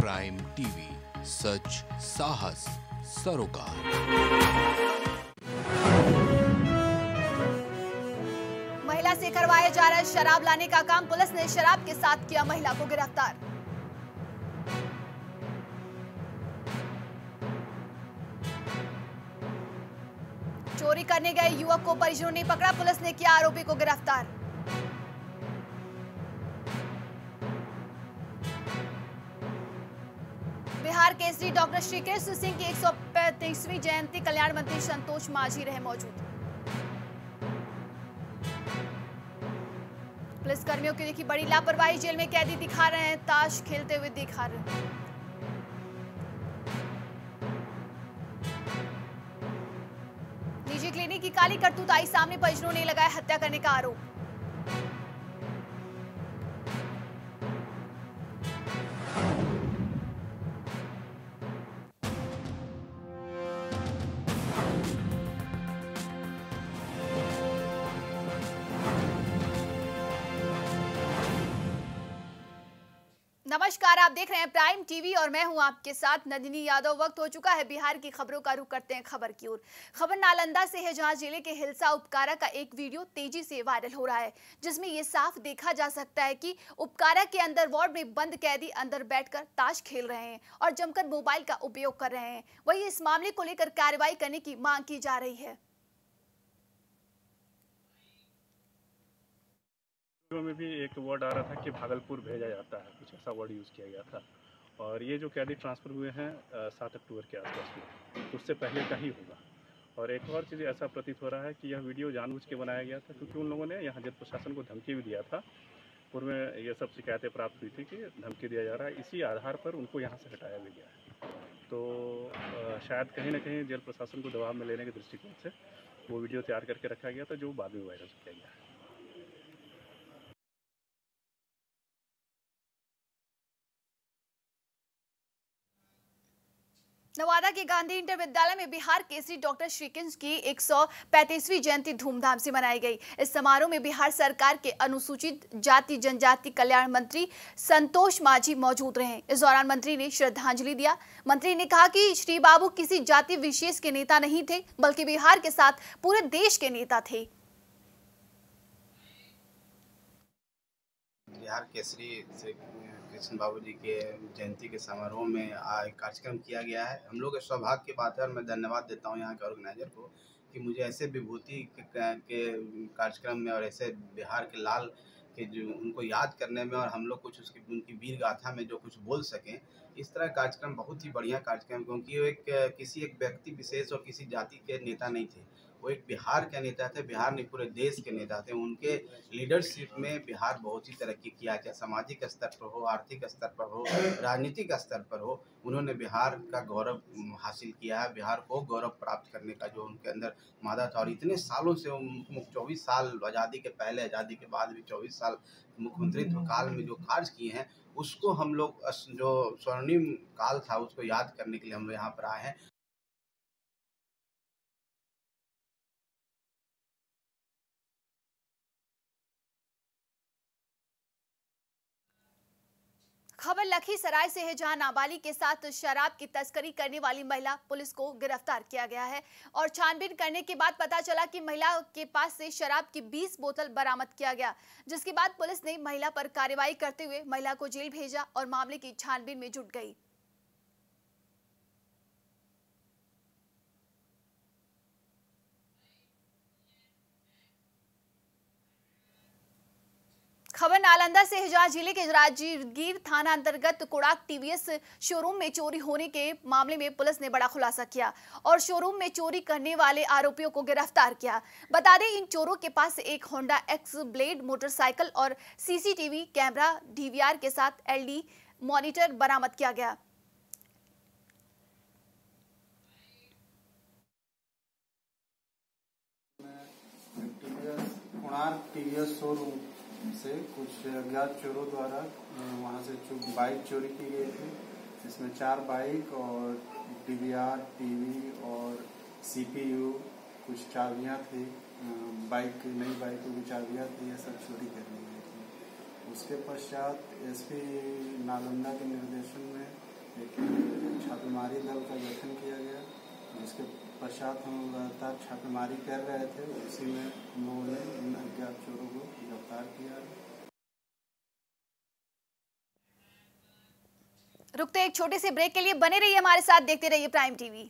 Prime TV, सच साहस सरोकार। महिला से करवाया जा रहा है शराब लाने का काम। पुलिस ने शराब के साथ किया महिला को गिरफ्तार। चोरी करने गए युवक को परिजनों ने पकड़ा। पुलिस ने किया आरोपी को गिरफ्तार। बिहार केसरी डॉक्टर श्री कृष्ण सिंह की 135वीं जयंती, कल्याण मंत्री संतोष मांझी रहे मौजूद। पुलिस कर्मियों की देखी बड़ी लापरवाही। जेल में कैदी दिखा रहे हैं ताश खेलते हुए दिखा रहे हैं। निजी क्लिनिक की काली करतूत आई सामने। परिजनों ने लगाया हत्या करने का आरोप। नमस्कार, आप देख रहे हैं प्राइम टीवी और मैं हूं आपके साथ नंदिनी यादव। वक्त हो चुका है बिहार की खबरों का रुख करते हैं खबर की ओर। खबर नालंदा से है, जहां जिले के हिलसा उपकारा का एक वीडियो तेजी से वायरल हो रहा है, जिसमें यह साफ देखा जा सकता है कि उपकारा के अंदर वार्ड में बंद कैदी अंदर बैठकर ताश खेल रहे हैं और जमकर मोबाइल का उपयोग कर रहे हैं। वहीं इस मामले को लेकर कार्रवाई करने की मांग की जा रही है। में भी एक वर्ड आ रहा था कि भागलपुर भेजा जाता है, कुछ ऐसा वर्ड यूज़ किया गया था। और ये जो कैदी ट्रांसफ़र हुए हैं 7 अक्टूबर के आसपास में, उससे पहले का ही होगा। और एक और चीज़ ऐसा प्रतीत हो रहा है कि यह वीडियो जानबूझ के बनाया गया था, क्योंकि उन लोगों ने यहाँ जेल प्रशासन को धमकी भी दिया था। पूर्व में ये सब शिकायतें प्राप्त हुई थी कि धमकी दिया जा रहा है, इसी आधार पर उनको यहाँ से हटाया भी गया है। तो शायद कहीं ना कहीं जेल प्रशासन को दबाव में लेने के दृष्टिकोण से वो वीडियो तैयार करके रखा गया था, जो बाद में वायरल किया गया है। नवादा के गांधी इंटर विद्यालय में बिहार केसरी डॉक्टर श्री कृष्ण की 135वीं जयंती धूमधाम से मनाई गई। इस समारोह में बिहार सरकार के अनुसूचित जाति जनजाति कल्याण मंत्री संतोष मांझी मौजूद रहे। इस दौरान मंत्री ने श्रद्धांजलि दिया। मंत्री ने कहा कि श्री बाबू किसी जाति विशेष के नेता नहीं थे, बल्कि बिहार के साथ पूरे देश के नेता थे। बिहार केसरी से कृष्ण बाबू जी के जयंती के समारोह में एक कार्यक्रम किया गया है। हम लोग के सौभाग्य की बात है और मैं धन्यवाद देता हूं यहाँ के ऑर्गेनाइजर को कि मुझे ऐसे विभूति के कार्यक्रम में और ऐसे बिहार के लाल के जो उनको याद करने में और हम लोग कुछ उसकी उनकी वीर गाथा में जो कुछ बोल सकें, इस तरह कार्यक्रम बहुत ही बढ़िया कार्यक्रम, क्योंकि वो किसी एक व्यक्ति विशेष और किसी जाति के नेता नहीं थे। वो एक बिहार के नेता थे, बिहार नहीं पूरे देश के नेता थे। उनके लीडरशिप में बिहार बहुत ही तरक्की किया, चाहे सामाजिक स्तर पर हो, आर्थिक स्तर पर हो, राजनीतिक स्तर पर हो। उन्होंने बिहार का गौरव हासिल किया है, बिहार को गौरव प्राप्त करने का जो उनके अंदर मादा था। और इतने सालों से 24 साल आज़ादी के पहले, आज़ादी के बाद भी 24 साल मुख्यमंत्रित्व काल में जो कार्य किए हैं, उसको हम लोग जो स्वर्णिम काल था उसको याद करने के लिए हम लोग यहाँ पर आए हैं। खबर लखीसराय से है, जहां नाबालिग के साथ शराब की तस्करी करने वाली महिला पुलिस को गिरफ्तार किया गया है। और छानबीन करने के बाद पता चला कि महिला के पास से शराब की 20 बोतल बरामद किया गया, जिसके बाद पुलिस ने महिला पर कार्रवाई करते हुए महिला को जेल भेजा और मामले की छानबीन में जुट गई। खबर नालंदा से है, जहां जिले के राजगीर थाना अंतर्गत कुड़ाक टीवीएस शोरूम में चोरी होने के मामले में पुलिस ने बड़ा खुलासा किया और शोरूम में चोरी करने वाले आरोपियों को गिरफ्तार किया। बता दें, इन चोरों के पास से एक होंडा एक्स ब्लेड मोटरसाइकिल और सीसीटीवी कैमरा डीवीआर के साथ एलईडी मॉनिटर बरामद किया गया। कुड़ाक टीवीएस शोरूम से कुछ अज्ञात चोरों द्वारा वहां से बाइक चोरी की गई थी। इसमें 4 बाइक और डीवीआर, टीवी और सीपीयू, कुछ चाबियां थी, नई बाइकों की चाबियां थी, ये सब चोरी कर ली गई थी। उसके पश्चात एसपी नालंदा के निर्देशन में पश्चात हम लगातार छापेमारी कर रहे थे, उसी में हम लोगों ने इन अज्ञात चोरों को गिरफ्तार किया। रुकते एक छोटे से ब्रेक के लिए, बने रहिए हमारे साथ, देखते रहिए प्राइम टीवी।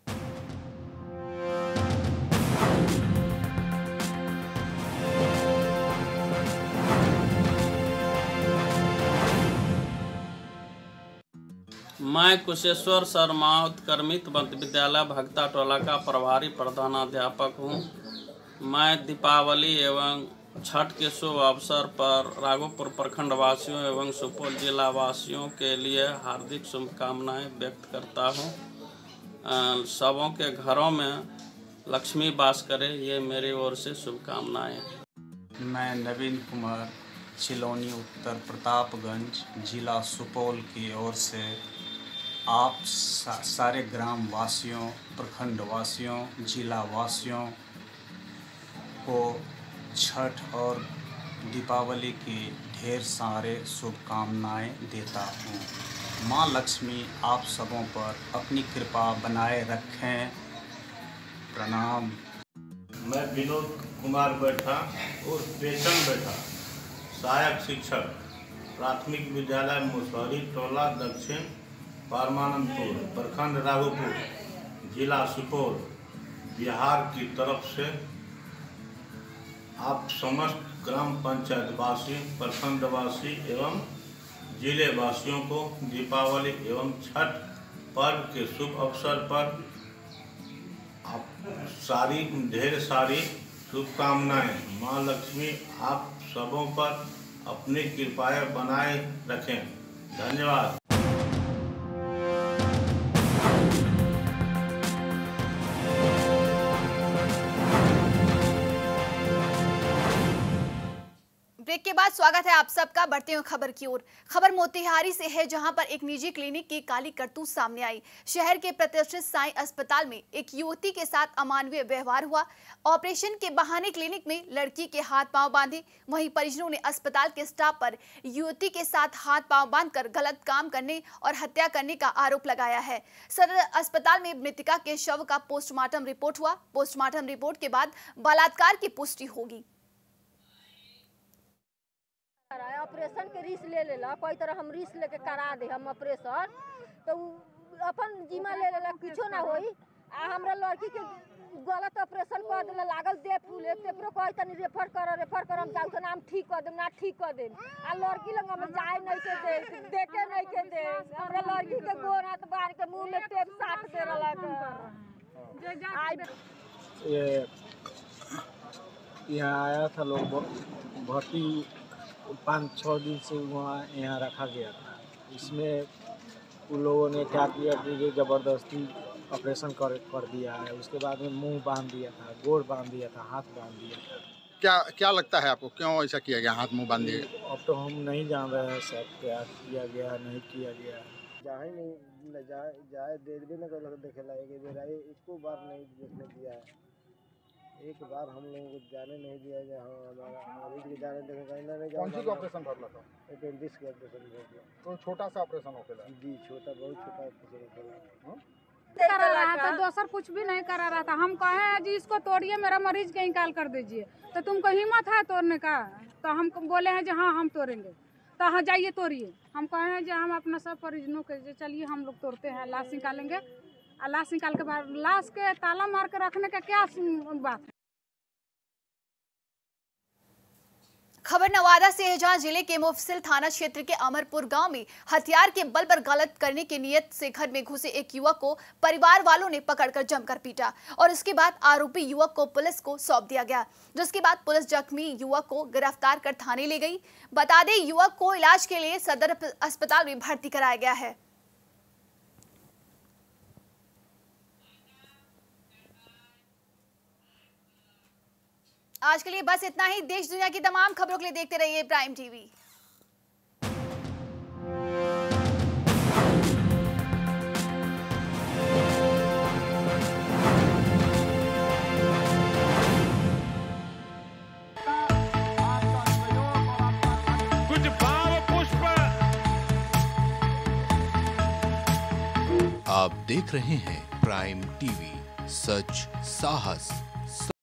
मैं कुशेश्वर शर्मा उत्क्रमित मध्य विद्यालय भगता टोला का प्रभारी प्रधानाध्यापक हूँ। मैं दीपावली एवं छठ के शुभ अवसर पर राघोपुर प्रखंड वासियों एवं सुपौल जिला वासियों के लिए हार्दिक शुभकामनाएं व्यक्त करता हूँ। सबों के घरों में लक्ष्मी वास करे, ये मेरी ओर से शुभकामनाएं। मैं नवीन कुमार चिलौनी उत्तर प्रतापगंज जिला सुपौल की ओर से आप सारे ग्राम वासियों, प्रखंड वासियों, जिला वासियों को छठ और दीपावली की ढेर सारे शुभकामनाएं देता हूँ। माँ लक्ष्मी आप सबों पर अपनी कृपा बनाए रखें। प्रणाम। मैं विनोद कुमार बैठा और पेशन बैठा, सहायक शिक्षक, प्राथमिक विद्यालय मुसहरी टोला दक्षिण परमानंदपुर, प्रखंड राघोपुर, जिला सुपौल, बिहार की तरफ से आप समस्त ग्राम पंचायत वासी, प्रखंड वासी एवं जिले वासियों को दीपावली एवं छठ पर्व के शुभ अवसर पर आप ढेर सारी शुभकामनाएं। माँ लक्ष्मी आप सबों पर अपनी कृपाएं बनाए रखें। धन्यवाद। ब्रेक के बाद स्वागत है आप सबका। बढ़ते हुए खबर की ओर। खबर मोतिहारी से है, जहां पर एक निजी क्लिनिक की काली करतूत सामने आई। शहर के प्रतिष्ठित साई अस्पताल में एक युवती के साथ अमानवीय व्यवहार हुआ। ऑपरेशन के बहाने क्लिनिक में लड़की के हाथ पांव बांधे। वहीं परिजनों ने अस्पताल के स्टाफ पर युवती के साथ हाथ पांव बांधकर गलत काम करने और हत्या करने का आरोप लगाया है। सदर अस्पताल में मृतका के शव का पोस्टमार्टम रिपोर्ट हुआ। पोस्टमार्टम रिपोर्ट के बाद बलात्कार की पुष्टि होगी। ऑपरेशन के रिस्क ले लेला, कोई तरह हम रिस्क लेके करा दे हम ऑपरेशन, तो अपन जिम्मा ले लेला, कुछो ना होई। आ हमरा लड़की के गलत ऑपरेशन कर देला, लागल दे फूले तेपरो कोई तनी रेफर कर हम जाऊ के नाम ठीक कर देम, ना ठीक कर देम। आ लड़की लंग हम जाए नहीं के दे, देखे नहीं के दे। हमरा लड़की के गोर हाथ बांध के मुंह में टेप साट दे रहला ये यहाँ आया था लोग, भर्ती 5-6 दिन से वहाँ यहाँ रखा गया था। इसमें उन लोगों ने क्या किया कि ज़बरदस्ती ऑपरेशन कर दिया है। उसके बाद में मुंह बांध दिया था, गोड़ बांध दिया था, हाथ बांध दिया था। क्या लगता है आपको, क्यों ऐसा किया गया, हाथ मुंह बांध दिया? अब तो हम नहीं जान रहे हैं सर, क्या किया गया नहीं किया गया। जाए नहीं जाए दे भी नहीं कर देखे लाएगा मेरा, इसको बार नहीं देखने दिया है। एक बार हम लोगों को जाने नहीं दिया है। हाँ, हमारा मरीज के जाने देखेगा नहीं। कौन सी ऑपरेशन करना था? अपेंडिक्स के ऑपरेशन कर दिया। तो छोटा सा ऑपरेशन हो गया जी, छोटा, बहुत छोटा ऑपरेशन करा रहा था, दूसर कुछ भी नहीं करा रहा था। हम कहे जी इसको तोड़िए, मेरा मरीज के निकाल कर दीजिए। तो तुमको हिम्मत है तोड़ने का? तो हम बोले हैं जी हाँ हम तोड़ेंगे। तो हाँ जाइए तोड़िए। हम कहे हैं जी हम अपना सब परिजनों के चलिए हम लोग तोड़ते हैं, लाश निकालेंगे। लाश निकाल के बाद लाश के ताला मार के रखने का क्या बात है? खबर नवादा से है, जहां जिले के मुफस्सिल थाना क्षेत्र के अमरपुर गांव में हथियार के बल पर गलत करने की नियत से घर में घुसे एक युवक को परिवार वालों ने पकड़कर जमकर पीटा और उसके बाद आरोपी युवक को पुलिस को सौंप दिया गया, जिसके बाद पुलिस जख्मी युवक को गिरफ्तार कर थाने ले गई। बता दें युवक को इलाज के लिए सदर अस्पताल में भर्ती कराया गया है। आज के लिए बस इतना ही। देश दुनिया की तमाम खबरों के लिए देखते रहिए प्राइम टीवी। कुछ भाव पुष्प। आप देख रहे हैं प्राइम टीवी, सच साहस